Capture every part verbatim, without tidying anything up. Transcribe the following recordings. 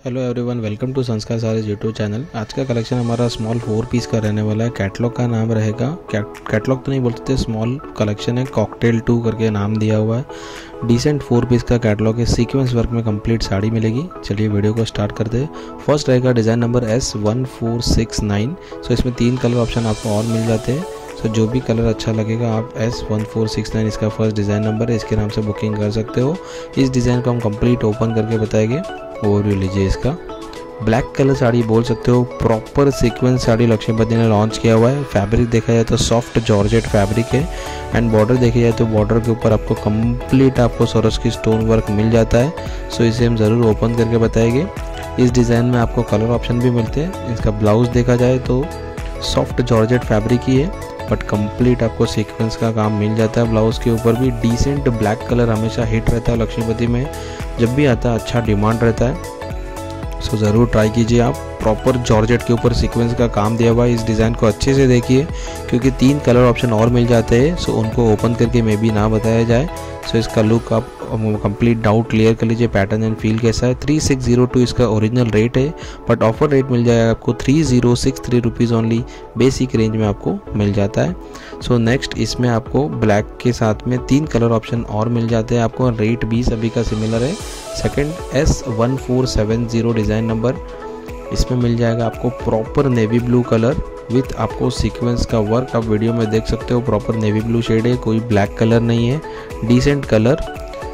Hello everyone, welcome to संस्कार saris YouTube channel. आज का कलेक्शन हमारा स्मॉल फोर पीस का रहने वाला है। कैटलॉग का नाम रहेगा, कैटलॉग तो नहीं बोलते, स्मॉल कलेक्शन है। कॉकटेल टू करके नाम दिया हुआ है। डिसेंट फोर पीस का कैटलॉग है। सीक्वेंस वर्क में कंप्लीट साड़ी मिलेगी। चलिए वीडियो को स्टार्ट करते हैं। फर्स्ट रहेगा design number S one four six nine. So इसमें तीन कलर ऑप्शन आपको और मिल जाते हैं। सो so, जो भी कलर अच्छा लगेगा आप S one four six nine इसका फर्स्ट डिज़ाइन नंबर है, इसके नाम से बुकिंग कर सकते हो। इस डिज़ाइन को हम कंप्लीट ओपन करके बताएंगे। ओवरव्यू लीजिए इसका। ब्लैक कलर साड़ी बोल सकते हो। प्रॉपर सीक्वेंस साड़ी लक्ष्मीपति ने लॉन्च किया हुआ है। फैब्रिक देखा जाए तो सॉफ्ट जॉर्जेट फैब्रिक है। एंड बॉर्डर देखा जाए तो बॉर्डर के ऊपर आपको कंप्लीट आपको सरोस्की स्टोन वर्क मिल जाता है। सो इसे हम ज़रूर ओपन करके बताएंगे। इस डिज़ाइन में आपको कलर ऑप्शन भी मिलते हैं। इसका ब्लाउज देखा जाए तो सॉफ्ट जॉर्जेट फैब्रिक ही है, बट कंप्लीट आपको सीक्वेंस का काम मिल जाता है। ब्लाउज के ऊपर भी डिसेंट ब्लैक कलर हमेशा हिट रहता है लक्ष्मीपति में, जब भी आता है अच्छा डिमांड रहता है। सो ज़रूर ट्राई कीजिए आप। प्रॉपर जॉर्जेट के ऊपर सीक्वेंस का काम दिया हुआ है। इस डिज़ाइन को अच्छे से देखिए क्योंकि तीन कलर ऑप्शन और मिल जाते हैं। सो उनको ओपन करके मे बी ना बताया जाए। सो इसका लुक आप कंप्लीट डाउट क्लियर कर लीजिए। पैटर्न एंड फील कैसा है। थ्री सिक्स जीरो टू इसका ओरिजिनल रेट है, बट ऑफर रेट मिल जाएगा आपको three zero six three rupees only. Basic range में आपको मिल जाता है। सो नेक्स्ट इसमें आपको ब्लैक के साथ में तीन कलर ऑप्शन और मिल जाते हैं आपको। रेट भी सभी का सिमिलर है। Second S one four seven zero design number, इसमें मिल जाएगा आपको proper navy blue colour with आपको सीक्वेंस का वर्क। आप वीडियो में देख सकते हो प्रॉपर नेवी ब्लू शेड है, कोई ब्लैक कलर नहीं है, decent colour.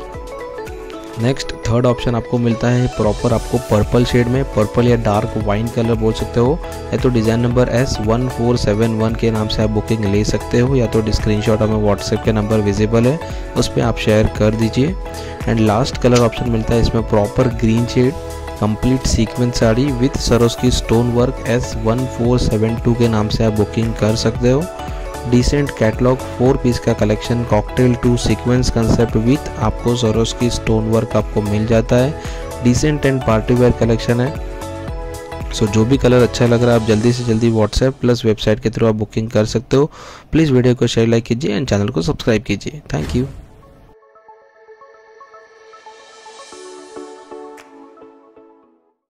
Next third option आपको मिलता है प्रॉपर आपको पर्पल शेड में, पर्पल या डार्क वाइन कलर बोल सकते हो। या तो design number S one four seven one के नाम से आप बुकिंग ले सकते हो, या तो स्क्रीनशॉट हमें व्हाट्सएप के नंबर विजिबल है उस पर आप शेयर कर दीजिए। एंड लास्ट कलर ऑप्शन मिलता है इसमें proper green shade, complete sequence sari with Swarovski stone work. S one four seven two के नाम से आप बुकिंग कर सकते हो। डिसेंट कैटलॉग फोर पीस का collection cocktail two sequence concept with आपको सरोस्की स्टोन वर्क आपको मिल जाता है। Decent and party wear collection है। सो so, जो भी कलर अच्छा लग रहा है आप जल्दी से जल्दी व्हाट्सएप प्लस वेबसाइट के थ्रू आप बुकिंग कर सकते हो। प्लीज़ वीडियो को शेयर लाइक कीजिए एंड चैनल को सब्सक्राइब कीजिए। Thank you.